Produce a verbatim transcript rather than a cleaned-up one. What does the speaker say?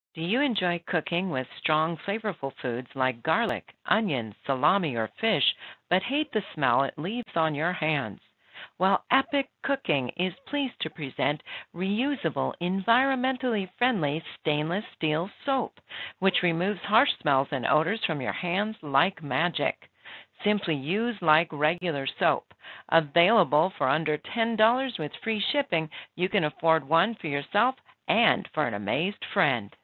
Do you enjoy cooking with strong, flavorful foods like garlic, onions, salami, or fish, but hate the smell it leaves on your hands? Well, Epic Cooking is pleased to present reusable, environmentally friendly stainless steel soap, which removes harsh smells and odors from your hands like magic. Simply use like regular soap. Available for under ten dollars with free shipping, you can afford one for yourself and for an amazed friend.